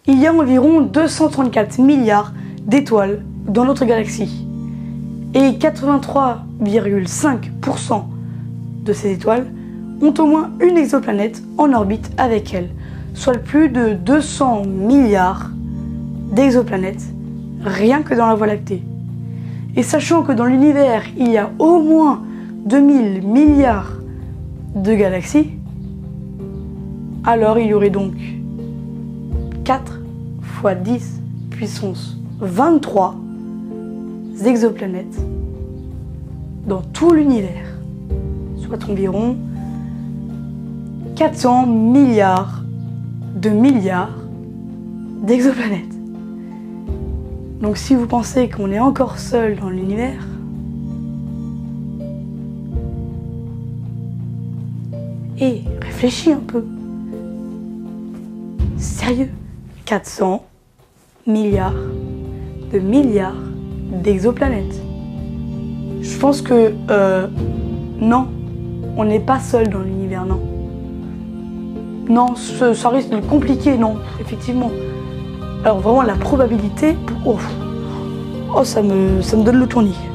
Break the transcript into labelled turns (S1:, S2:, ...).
S1: Il y a environ 234 milliards d'étoiles dans notre galaxie. Et 83,5% de ces étoiles ont au moins une exoplanète en orbite avec elles, soit plus de 200 milliards d'exoplanètes rien que dans la Voie lactée. Et sachant que dans l'univers, il y a au moins 2000 milliards de galaxies, alors il y aurait donc 4 fois 10 puissance 23 exoplanètes dans tout l'univers, soit environ 400 milliards d'exoplanètes. Donc si vous pensez qu'on est encore seul dans l'univers, et réfléchis un peu. Sérieux, 400 milliards d'exoplanètes. Je pense que non, on n'est pas seul dans l'univers, non. Non, ça risque de compliquer, non, effectivement. Alors vraiment la probabilité, ça me donne le tournis.